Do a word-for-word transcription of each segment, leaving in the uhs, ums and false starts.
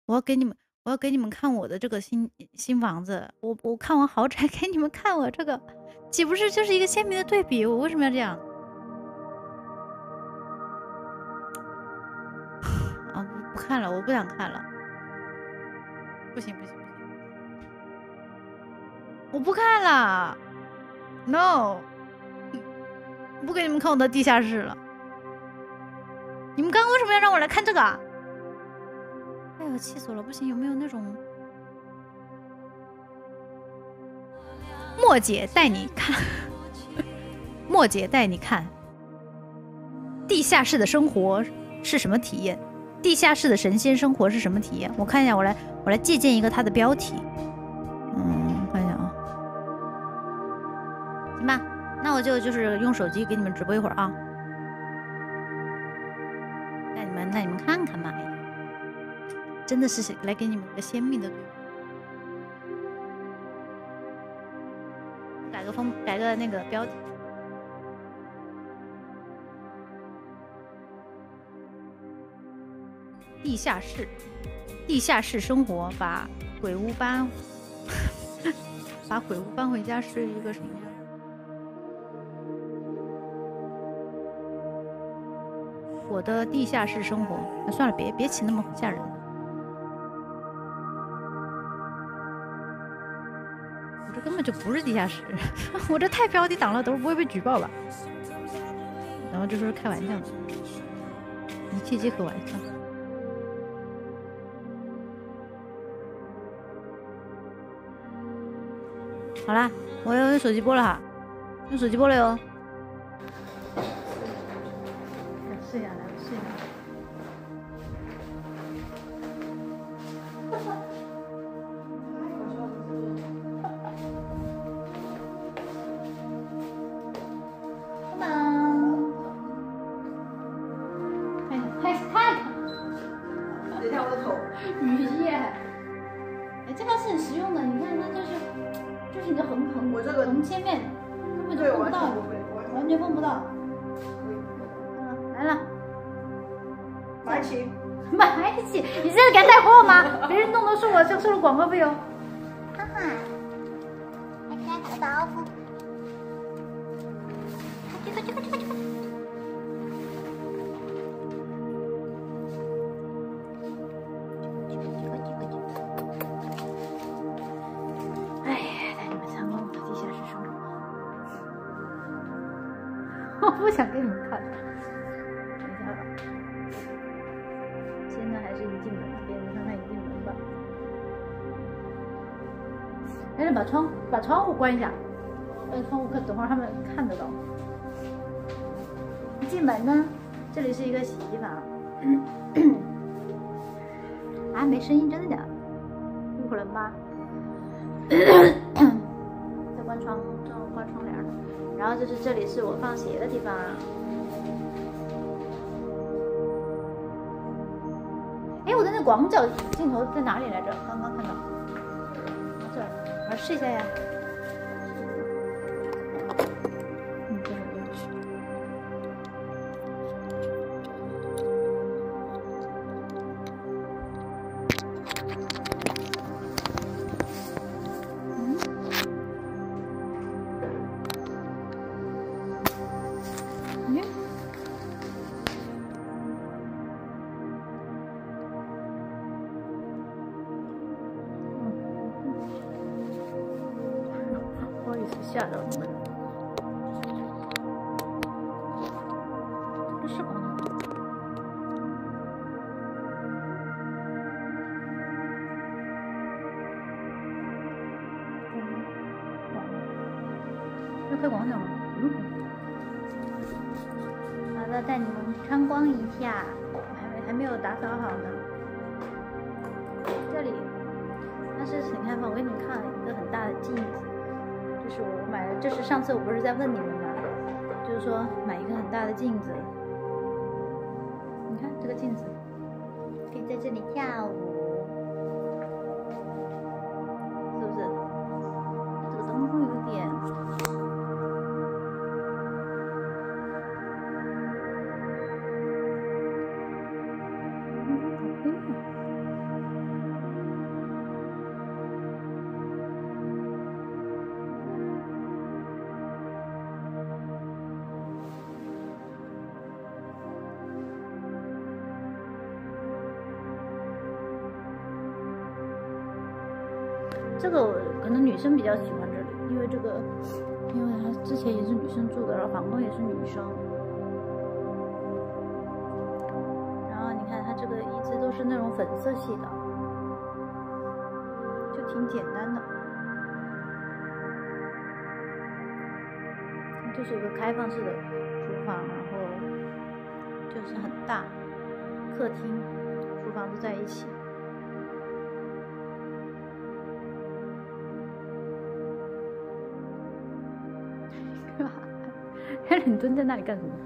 我要给你们，我要给你们看我的这个新新房子。我我看完豪宅，给你们看我这个，岂不是就是一个鲜明的对比？我为什么要这样？啊，不看了，我不想看了。不行不行不行，我不看了。No，不给你们看我的地下室了。你们刚刚为什么要让我来看这个啊？哎呦，气死我了！不行，有没有那种莫姐带你看？莫姐带你看地下室的生活是什么体验？地下室的神仙生活是什么体验？我看一下，我来我来借鉴一个它的标题。嗯，看一下啊。行吧，那我就就是用手机给你们直播一会儿啊。带你们，带你们看看嘛。哎呀，真的是来给你们个鲜明的对比。改个风，改个那个标题。地下室，地下室生活，把鬼屋搬，把鬼屋搬回家是一个什么样？我的地下室生活，啊、算了，别别起那么吓人。我这根本就不是地下室，我这太标题党了，都不会被举报吧？然后这是开玩笑的，一切皆可玩笑。好啦，我要用手机播了哈，用手机播了哟。试一下，来，我试一下。收了广告费哦， 哈哈，来给大家打个招呼。这个这个这个这个。 哎呀，带你们参观我的地下室生活。我不想给你们看。等一下吧，现在还是一进门，给你们看看一进门吧。哎，把窗把窗户关一下，呃，窗户可等会儿他们看得到。一进门呢，这里是一个洗衣房。啊，没声音，真的假的？不可能吧？再关窗，正好关窗帘呢。然后就是这里是我放鞋的地方。哎，我的那广角镜头在哪里来着？刚刚看到。这儿。我试一下呀。嗯，这个不要去。嗯。嗯。吓到你们！这是广角。要开广角吗？不用。好的，带你们参观一下，还没还没有打扫好呢。这里，但是你看吧，我给你们看了一个很大的镜子。这是我买的，这是上次我不是在问你们吗？就是说买一个很大的镜子，你看这个镜子，可以在这里跳舞，是不是？这个灯光有点，嗯，好黑呀。 这个可能女生比较喜欢这里，因为这个，因为她之前也是女生住的，然后房东也是女生。然后你看它这个椅子都是那种粉色系的，就挺简单的。就是一个开放式的厨房，然后就是很大，客厅、厨房都在一起。你蹲在那里干什么？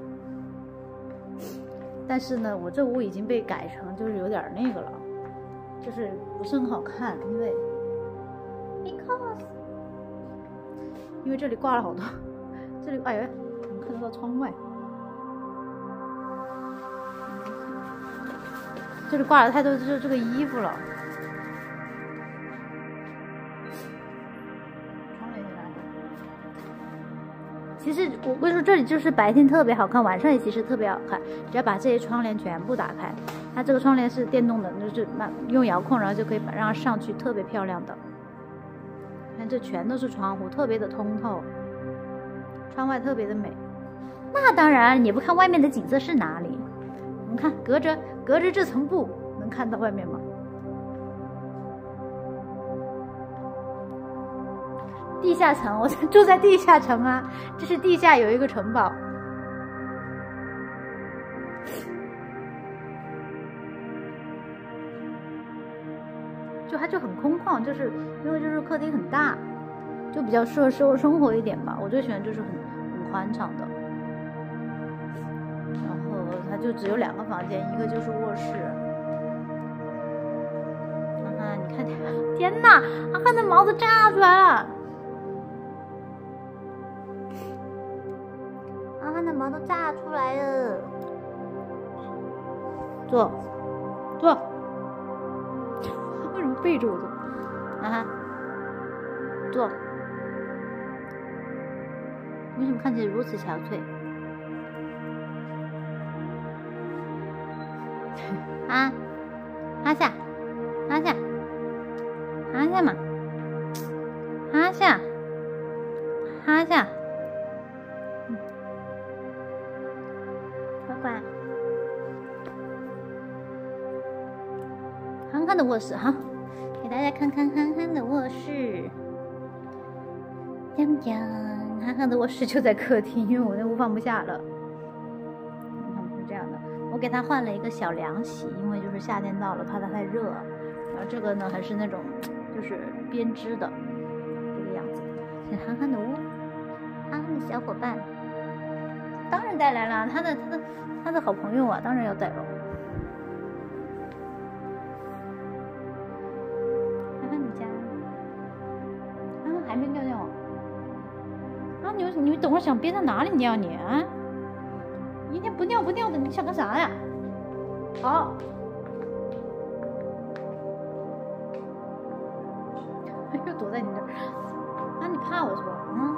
但是呢，我这屋已经被改成就是有点那个了，就是不是很好看，因为 because 因为这里挂了好多，这里哎呀，能看得到窗外，这里挂了太多就是这个衣服了。其实我跟你说，这里就是白天特别好看，晚上也其实特别好看。只要把这些窗帘全部打开，它这个窗帘是电动的，就是用遥控，然后就可以把让它上去，特别漂亮的。看这全都是窗户，特别的通透，窗外特别的美。那当然，你不看外面的景色是哪里？我们看隔着隔着这层布，能看到外面吗？地下城，我住在地下城啊，这是地下有一个城堡。就它就很空旷，就是因为就是客厅很大，就比较适合生生活一点吧。我最喜欢就是很很宽敞的，然后它就只有两个房间，一个就是卧室。看看，你看，天哪，阿汉的毛都炸出来了。阿汉的毛都炸出来了，坐，坐，为什么背着我坐？啊哈，坐，为什么看起来如此憔悴？啊，趴下，趴下，趴下嘛，趴下，趴下。乖，憨憨的卧室哈，给大家看看憨憨的卧室。讲讲，憨憨的卧室就在客厅，因为我那屋放不下了。你看是这样的，我给它换了一个小凉席，因为就是夏天到了，怕它太热。然后这个呢还是那种就是编织的这个样子。是憨憨的屋，憨憨的小伙伴。当然带来了，他的他的他的好朋友啊，当然要带了。看看你家，啊，还没尿尿啊？你你等会儿想憋在哪里尿你啊？一天不尿不尿的，你想干啥呀？好，又躲在你这儿，啊，你怕我是吧？嗯。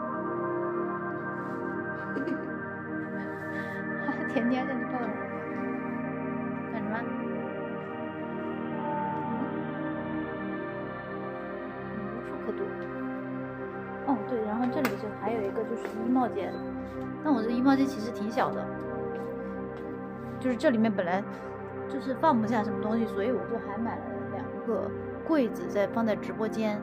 甜甜让你抱着，干什么？嗯，无处可躲。哦，对，然后这里就还有一个就是衣帽间，但我这衣帽间其实挺小的，就是这里面本来就是放不下什么东西，所以我就还买了两个柜子在放在直播间。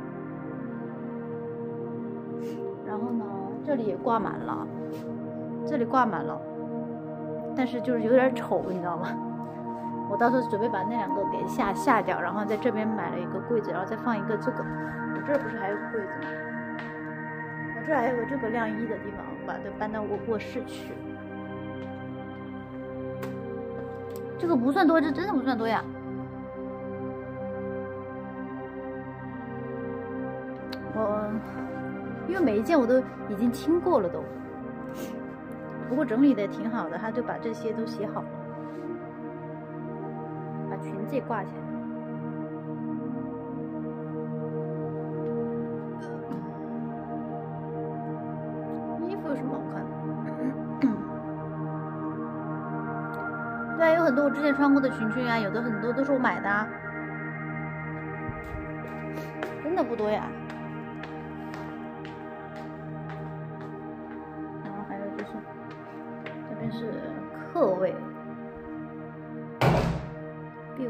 然后呢，这里也挂满了，这里挂满了。但是就是有点丑，你知道吗？我到时候准备把那两个给下下掉，然后在这边买了一个柜子，然后再放一个这个。我这儿不是还有个柜子吗？我这儿还有个这个晾衣的地方，我把它搬到卧卧室去。这个不算多，这真的不算多呀。我因为每一件我都已经清过了都。不过整理的挺好的，他就把这些都写好了，把裙子也挂起来。衣服有什么好看的？对啊，有很多我之前穿过的裙裙啊，有的很多都是我买的啊。 真的不多呀。然后还有就是这边是客位 ，view。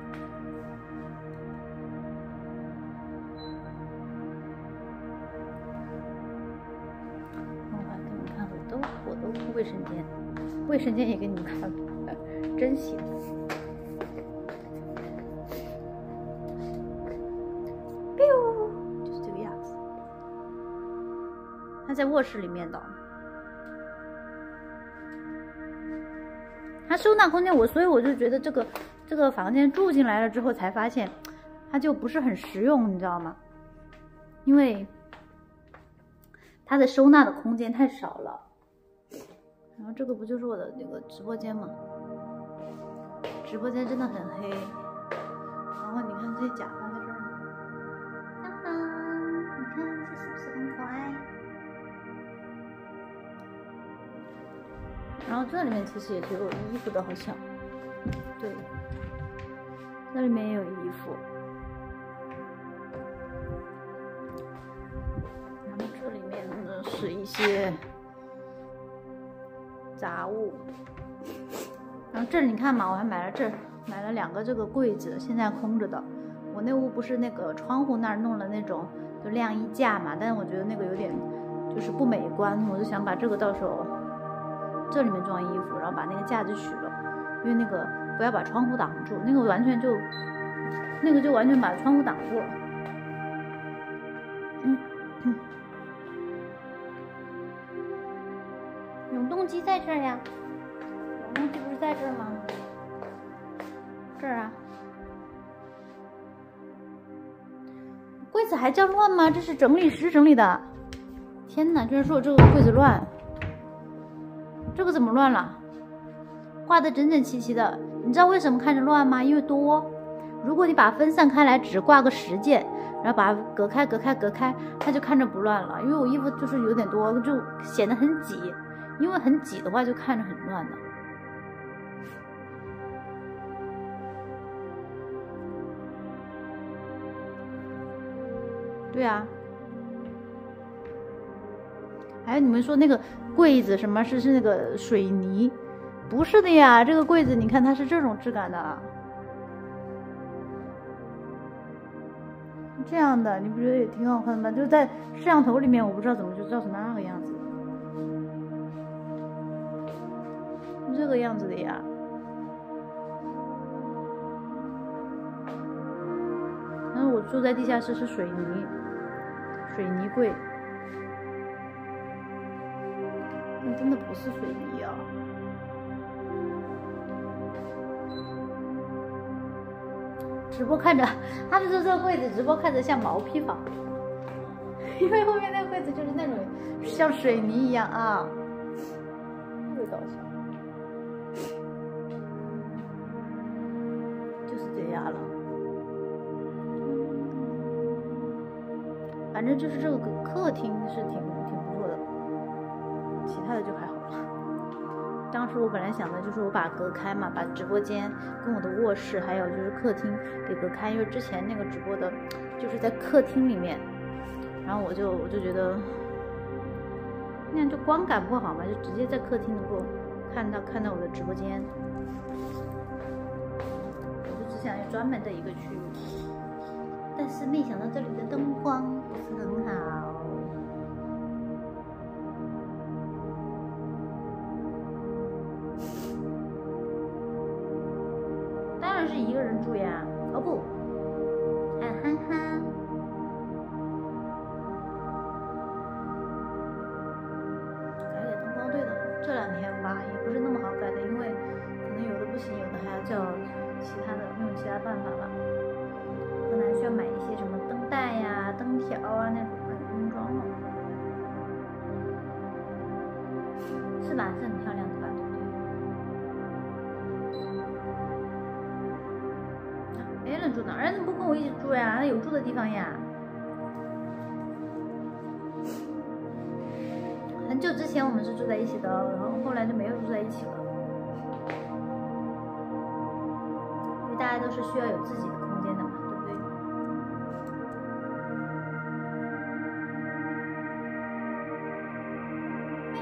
我还给你们看，我都我都卫生间，卫生间也给你们看了，真行。就是这个样子。它在卧室里面的，它收纳空间我，所以我就觉得这个这个房间住进来了之后，才发现它就不是很实用，你知道吗？因为它的收纳的空间太少了。然后这个不就是我的那个直播间吗？直播间真的很黑。然后你看这些假发在这儿呢，当当，你看这是不是很可爱？然后这里面其实也是有衣服的，好像，对，这里面也有衣服。然后这里面呢是一些杂物。然后这里你看嘛，我还买了这买了两个这个柜子，现在空着的。我那屋不是那个窗户那儿弄了那种就晾衣架嘛，但是我觉得那个有点就是不美观，我就想把这个到时候这里面装衣服，然后把那个架子取了，因为那个不要把窗户挡住，那个完全就那个就完全把窗户挡住了。嗯嗯，永动机在这儿呀。永动机不是在这儿吗？这儿啊。柜子还叫乱吗？这是整理师整理的。天哪，居然说我这个柜子乱。这个怎么乱了？挂得整整齐齐的。你知道为什么看着乱吗？因为多。如果你把它分散开来，只挂个十件，然后把它隔开、隔开、隔开，它就看着不乱了。因为我衣服就是有点多，就显得很挤。因为很挤的话，就看着很乱的。对啊。还有你们说那个柜子什么是是那个水泥，不是的呀，这个柜子你看它是这种质感的啊，这样的，你不觉得也挺好看的吗？就在摄像头里面，我不知道怎么就照成那个样子，这个样子的呀。然后我住在地下室是水泥，水泥柜。那真的不是水泥啊！直播看着，他们说这个柜子直播看着像毛坯房，因为后面那个柜子就是那种像水泥一样啊，特别搞笑，就是这样了。反正就是这个客厅是挺挺不错的。其他的就还好了。当时我本来想的就是我把隔开嘛，把直播间跟我的卧室还有就是客厅给隔开，因为之前那个直播的就是在客厅里面，然后我就我就觉得那样就观感不好嘛，就直接在客厅能够看到看到我的直播间，我就只想有专门的一个区域，但是没想到这里的灯光不是很好。当然是一个人住呀，哦不，啊哈哈，改改灯光，对的，这两天吧也不是那么好改的，因为可能有的不行，有的还要叫其他的用其他办法吧，可能还需要买一些什么灯带呀、灯条啊那种工装了，是吧？是很漂亮的吧？对不对？Allen 住哪儿？ Allen 不跟我一起住呀，他有住的地方呀。很久之前我们是住在一起的，然后后来就没有住在一起了，因为大家都是需要有自己的空间的嘛，对不对？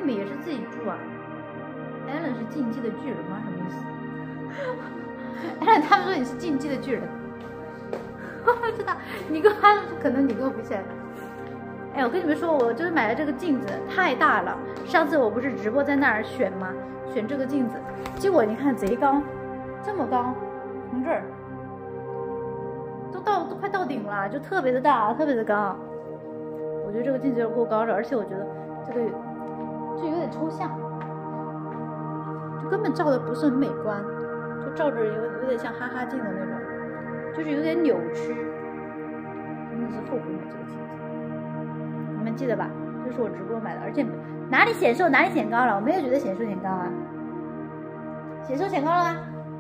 们也是自己住啊。Allen 是竞技的巨人吗？什么意思？Allen 他们说你是竞技的巨人。我知道，你跟他可能你跟我比起来。哎，我跟你们说，我就是买了这个镜子，太大了。上次我不是直播在那儿选吗？选这个镜子，结果你看贼高，这么高，从这儿都到都快到顶了，就特别的大，特别的高。我觉得这个镜子有点过高了，而且我觉得这个就有点抽象，就根本照的不是很美观，就照着有有点像哈哈镜的那种，就是有点扭曲。真的是后悔买这个镜子，你们记得吧？这是我直播买的，而且哪里显瘦哪里显高了，我没有觉得显瘦显高啊，显瘦显高了吗？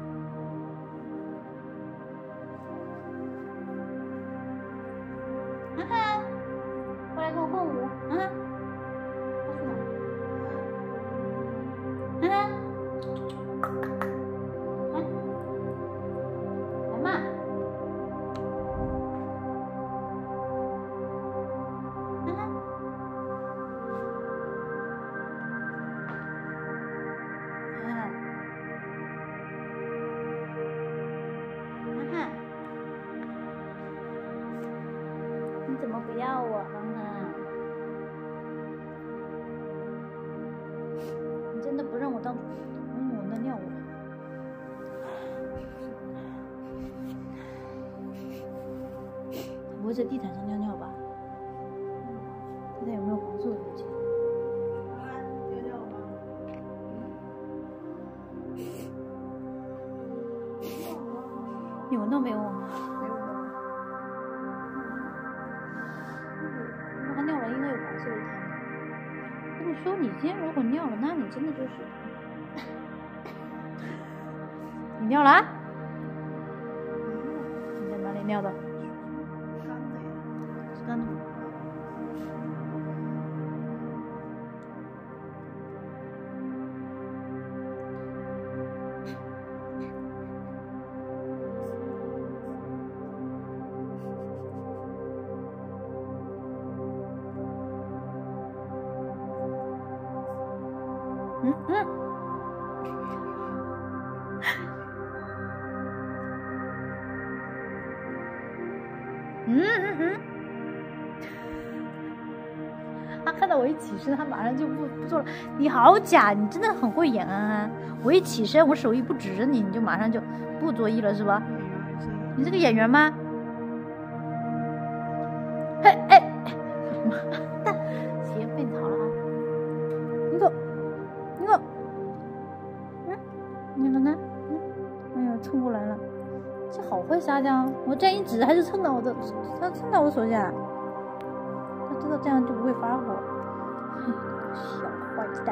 哈哈，过来跟我共舞啊！哈哈，来，来嘛！哈哈，哈哈，哈哈，你怎么不要我了呢？你真的不让我当嗯，我那尿我。不会在地毯上尿尿吧？看看有没有黄色的东西。有那没有啊？那他尿了应该有黄色的毯。跟你说，你今天如果尿了，那你真的就是……你尿了啊？你在哪里尿的？是干的吗？嗯嗯。嗯嗯嗯，他看到我一起身，他马上就不不做了。你好假，你真的很会演啊！我一起身，我手一不指着你，你就马上就不作揖了，是吧？你这个演员吗？嘿哎，妈蛋，鞋被你逃了啊！你给我，你给我，嗯，你了呢？嗯，哎呦，蹭过来了。这好会撒娇，我这样一指还是蹭到我的，他蹭到我手下，他知道这样就不会发火。小坏蛋，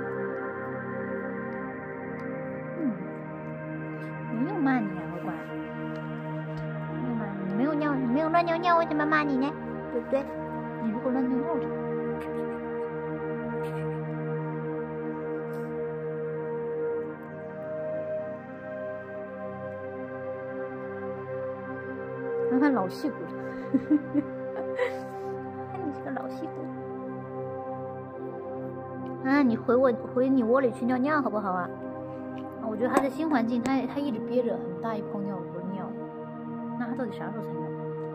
嗯，没有骂你啊，乖乖，没有骂你，你没有尿，你没有乱尿尿，为什么骂你呢？对不对？你如果乱尿尿，看看老戏骨，看你是个老戏骨啊！你回我回你窝里去尿尿好不好啊？啊，我觉得他在新环境，他他一直憋着很大一泡尿不尿，那他到底啥时候才尿？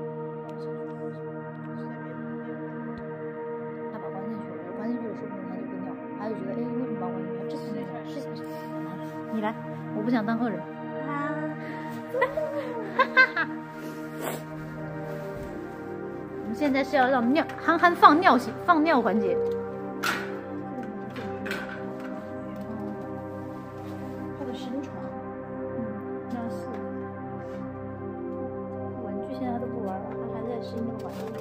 他把关进去了，我关进去了，说不定他就会尿，他就觉得哎，为什么把我关进去？这是是是是，你来，我不想当客人。啊，哈哈哈。我们现在是要让尿憨憨放尿型放尿环节。他的身床，嗯，那是玩具，现在他都不玩了，他还在适应这个环境。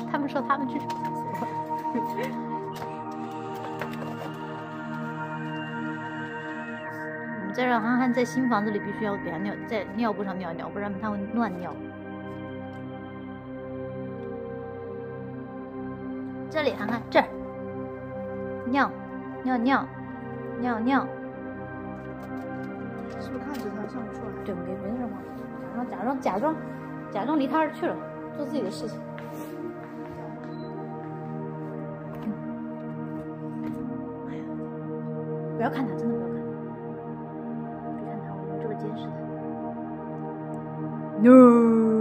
他们说他们去上厕所。我们再让憨憨在新房子里必须要给他尿，在尿布上尿尿，不然他会乱尿。这里，憨憨这儿，尿，尿尿，尿尿。 是不是看着他上不出来？ 对，没没什么，假装假装假装假装离他而去了，做自己的事情。哎呀，不要看他，真的不要看他，别看他，我们这个监视他。No。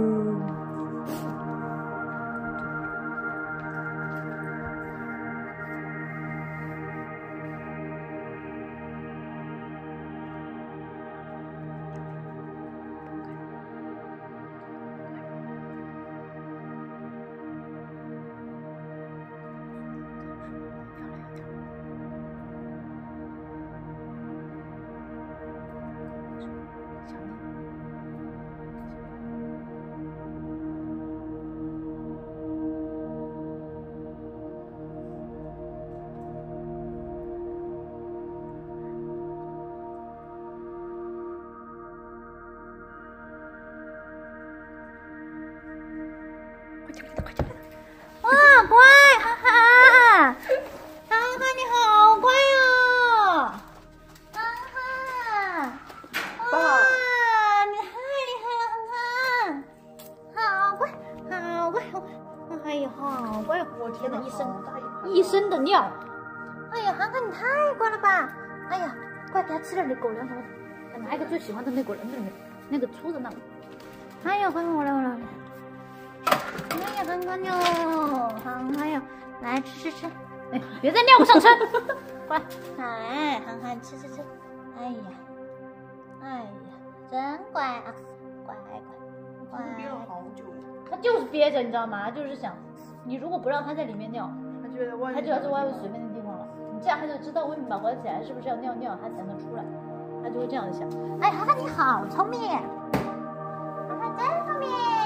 哇，乖，哈哈，哈哈，你好乖哦，哈哈，哇，你太厉害了，哈哈，好乖，好乖，好乖，哎呀，好乖哦，我天哪，一身一身的尿，哎呀，涵涵你太乖了吧，哎呀，快给他吃点那狗粮什么的，拿一个最喜欢的那狗粮，那个那个粗的那个，哎呀，快我来我来。哎呀，涵涵哟，涵涵哟，来吃吃吃，哎，别在尿布上吃，乖，哎，涵涵吃吃吃，哎呀，哎呀，真乖啊，乖乖乖， 憋了好久。 他就是憋着，你知道吗？就是想，你如果不让他在里面尿， 他就在外面， 他就要在外面随便的地方了，你这样他就知道外面宝宝起来是不是要尿尿，他才能出来，他就会这样想。哎，涵涵你好聪明，涵涵真聪明。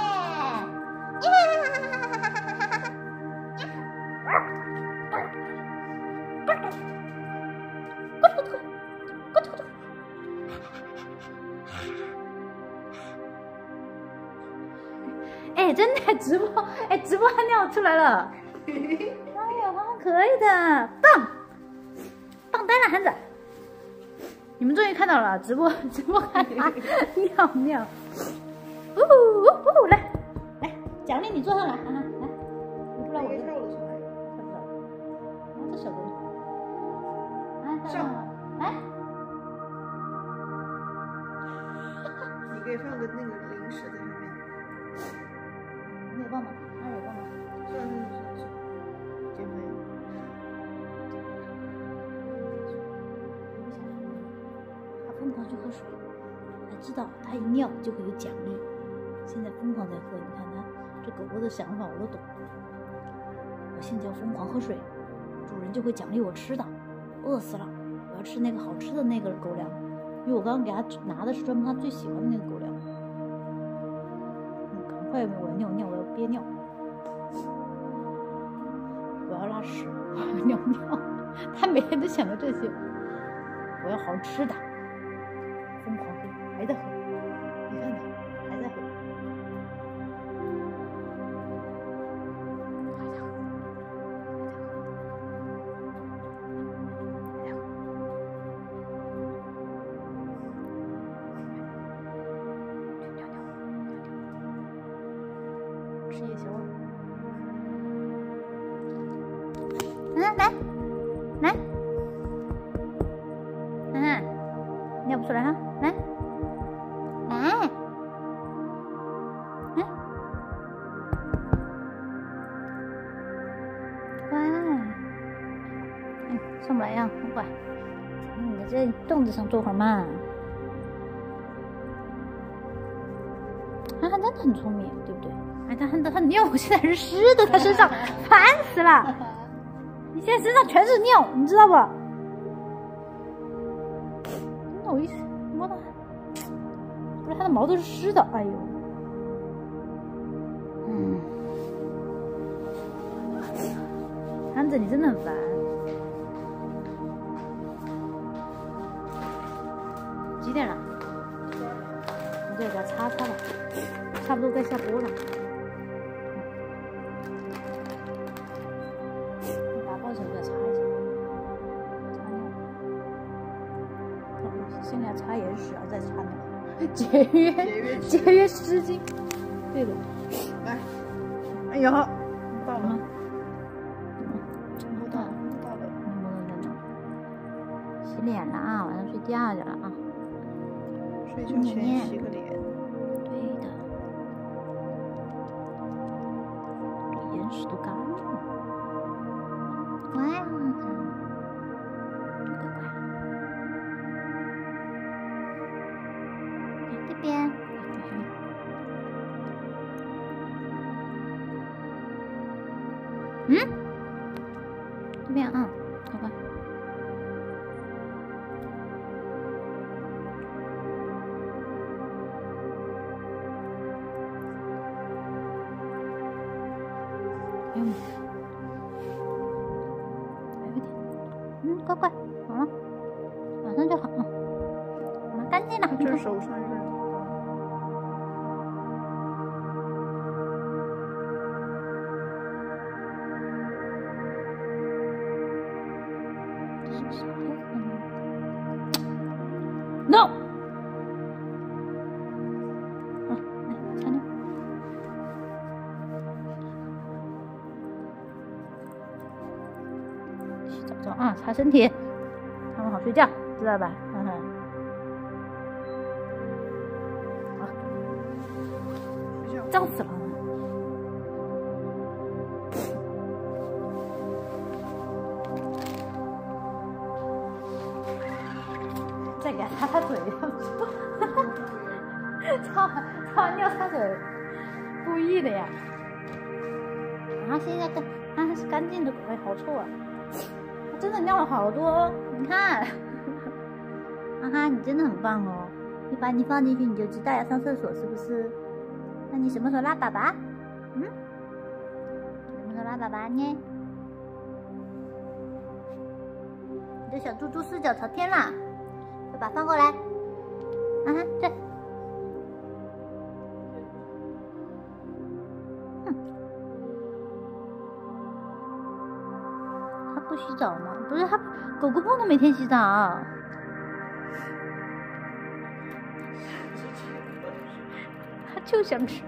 哎，真的直播，哎，直播还尿出来了。哎呀，涵涵可以的，棒，棒呆了，涵子。你们终于看到了，直播直播还尿尿。呜呜呜，来来，奖励你坐上来，涵涵来，你不然我就跳了出来， 跳不了。啊，这小东西，来上来。 你可以放个那个零食在上面。 你有棒吗？还有棒吗？ 算了算了算了，减肥。 他疯狂去喝水，他知道他一尿就会有奖励，现在疯狂在喝。你看他这狗狗的想法我都懂。我现在要疯狂喝水，主人就会奖励我吃的。饿死了，我要吃那个好吃的那个狗粮，因为我刚刚给他拿的是专门他最喜欢的那个狗粮。嗯，赶快，我要尿尿，我要憋尿，我要拉屎，我要尿尿。他每天都想着这些。我要好吃的，疯狂喝，还在喝，你看他还在喝，还在喝，还在喝，尿尿尿吃夜宵了。嗯，来来。尿不出来哈，来，来，来，乖，嗯，上不来呀，乖，你在这凳子上坐会儿嘛。涵涵真的很聪明，对不对？哎，他他他尿现在是湿的，他身上烦死了，你现在身上全是尿，你知道不？我一摸到，不是它的毛都是湿的，哎呦，嗯， 着你真的很烦。几点了？你这给它擦擦吧，差不多该下播了。打包时候给它擦一下，擦尿。现在擦眼屎，然后再擦尿，节约节约湿巾。对的。 来，哎呀，到了。 摸到了，摸到了，摸到在哪？洗脸了啊，晚上睡觉去了啊。 睡觉前洗个脸。 对的，这眼屎都干了。乖啊，乖乖。这边。嗯，这边啊，乖乖。还有没？还有一点。嗯，乖乖，好了，马上就好了，拿干净了。 这手上有点。 No。好，来擦尿。洗澡澡啊，擦身体，他们好睡觉，知道吧？嗯哼。好，脏死了。再给他擦擦嘴，擦擦完尿擦嘴，故意的呀。啊，现在干，啊，它是干净的，哎，好臭啊！它真的尿了好多，你看。啊哈，你真的很棒哦！你把你放进去，你就知道要上厕所是不是？那你什么时候拉粑粑？嗯？什么时候拉粑粑呢？你的小猪猪四脚朝天啦！把放过来，啊哈，对，哼，他不洗澡吗？不是他，狗狗不能每天洗澡。他就想吃。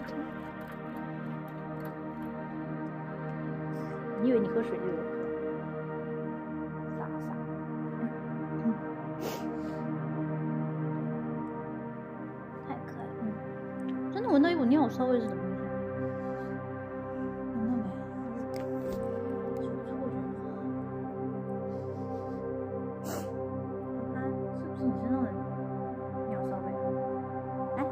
你以为你喝水就有？闻到一股尿骚味是怎么回事？闻到没？是不是错觉？它是不是你身上的尿骚味？来，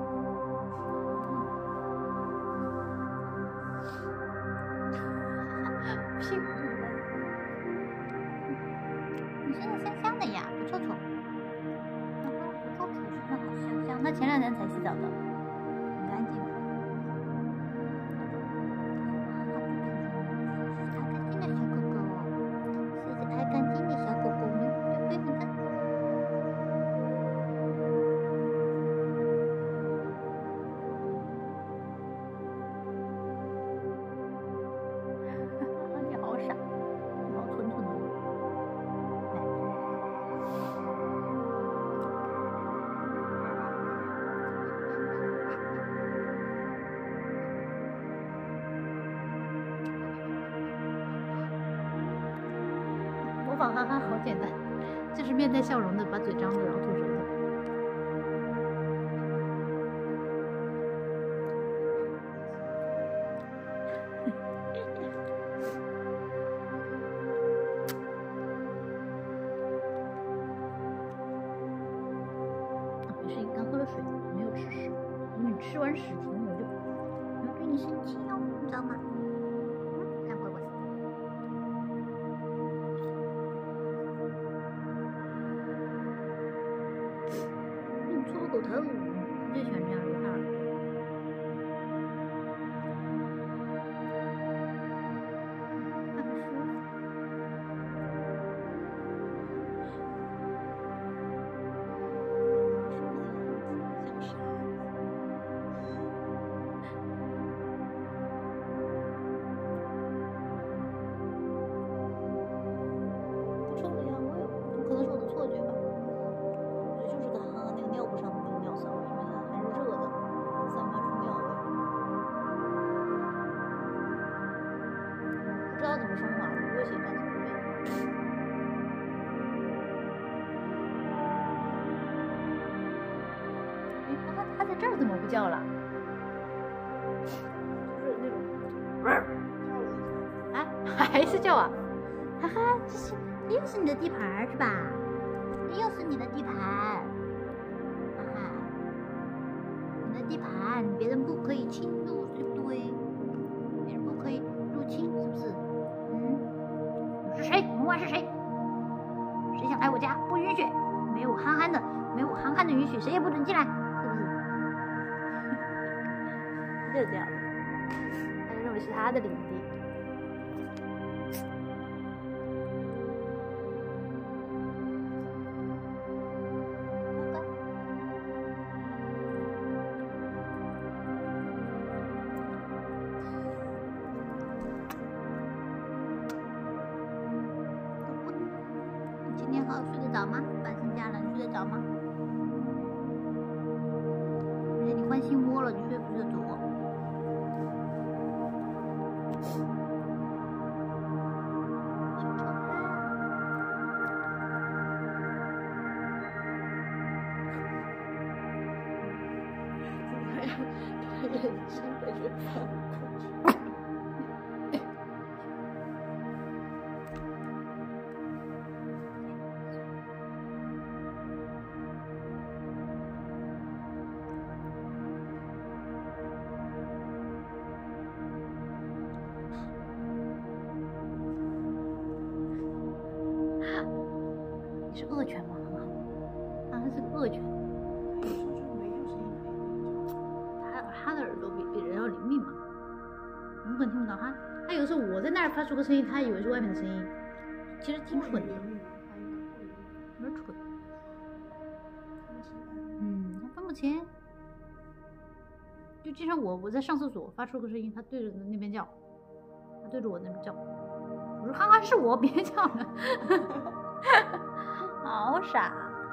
屁股的。你身上香香的呀，不臭臭。不臭臭，身上好香香。他前两天才洗澡的。干净，爱干净的小狗狗，是爱干净的小狗狗呢，对不对？你看，你好傻，你好蠢蠢的。模仿哈哈好简单，就是面带笑容的把嘴张着，然后吐舌头。没事，你刚喝了水，没有吃屎，因为你吃完屎停我就我要对你生气哦，你知道吗？嗯，看乖乖。你搓狗头，我最喜欢这样揉它了。看不舒服。 怎么封啊？如果写上怎么背？哎，他他在这儿怎么不叫了？就是那种，啊，还是叫啊？哈哈，这是这又是你的地盘是吧？这又是你的地盘，哈哈，你的地盘，别人不可以侵入，对不对？别人不可以入侵，是不是？嗯，是谁？门外是谁？谁想来我家？不允许！没有憨憨的，没有憨憨的允许，谁也不准进来，是不是？就是这样的，他就认为是他的领地。今天好好睡得着吗？半生家了，你睡得着吗？而且你换新窝了，你睡不睡得着？ 眼睛感觉翻过去。 你是恶犬吗？好像是个恶犬。他他的耳朵比比人要灵敏嘛，你们可能听不到他。他有时候我在那儿发出个声音，他以为是外面的声音，其实挺蠢的，有点蠢。嗯，他分不清。就经常我我在上厕所发出个声音，他对着那边叫，他对着我那边叫。我说哈哈，是我，别叫了。好傻，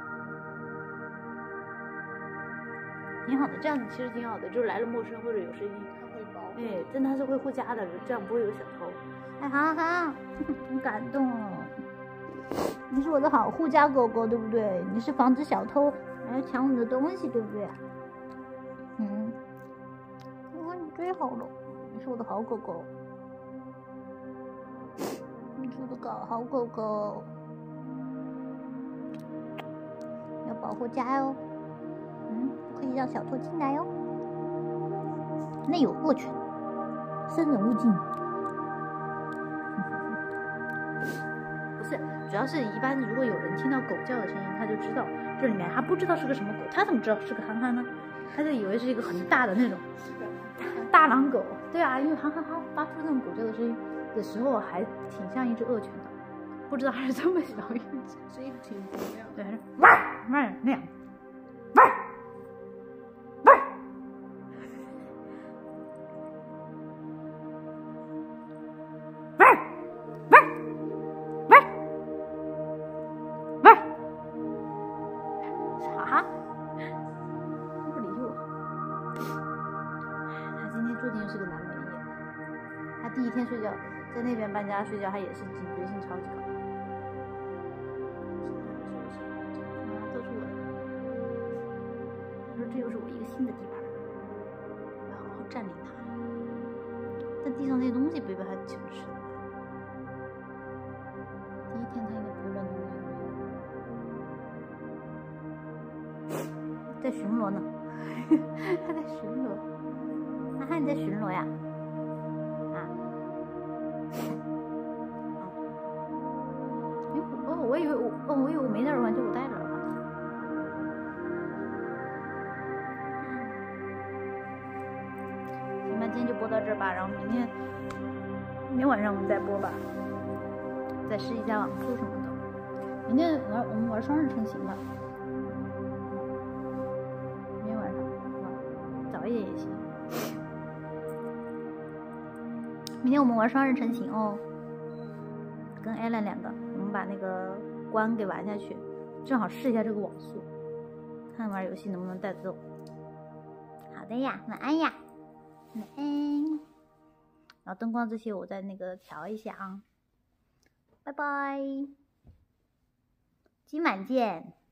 挺好的，这样子其实挺好的，就是来了陌生或者有声音， 它会保护。 哎，真的它是会护家的，这样不会有小偷。哎，哈哈，很感动哦，你是我的好护家狗狗，对不对？你是防止小偷来抢我的东西，对不对？嗯，我把你追好了，你是我的好狗狗，你是我的狗好狗狗。要保护家哦，嗯，不可以让小偷进来哦。内有恶犬，生人勿近。不是，主要是一般如果有人听到狗叫的声音，他就知道这里面他不知道是个什么狗，他怎么知道是个憨憨呢？他就以为是一个很大的那种大狼狗。对啊，因为憨憨憨发出那种狗叫的声音的时候，还挺像一只恶犬的，不知道还是这么小一只， 声音挺洪亮。 对，还是汪汪那样，汪汪。啥？不理我。他今天注定是个难眠夜。他第一天睡觉，在那边搬家睡觉，他也是警觉性超级高。啊，都是我的。他说这又是我一个新的地盘，我要好好占领它。但地上那些东西别被他抢吃了。第一天他应该不会乱动的。在巡逻呢，他在巡逻。哈哈，你在巡逻呀？啊？哎，哦，我以为我，哦，我以为我没戴耳环，就我戴着耳环。行吧，今天就播到这儿吧，然后明天，明天晚上我们再播吧，再试一下网速什么的。明天玩我们玩双人成行吧。早一点也行。明天我们玩双人成行哦，跟艾伦两个，我们把那个关给玩下去，正好试一下这个网速，看玩游戏能不能带走。好的呀，晚安呀，晚安。 然后灯光这些我再那个调一下啊。拜拜，今晚见。